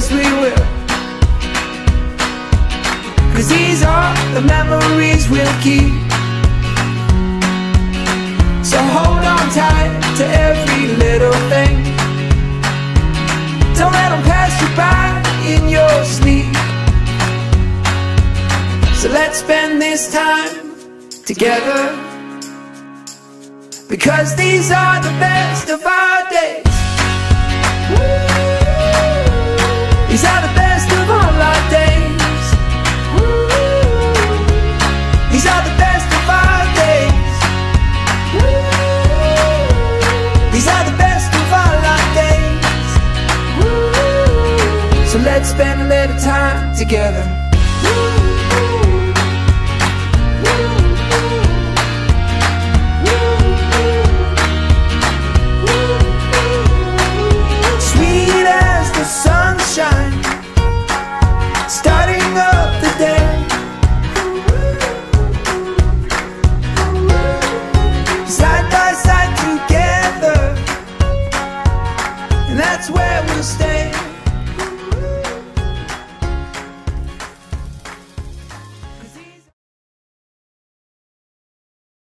yes we will. 'Cause these are the memories we'll keep. So hold on tight to every little thing. Don't let them pass you by in your sleep. So let's spend this time together, because these are the best of our days. These are the best of all our days. These are the best of our days. These are the best of all our days. So let's spend a little time together.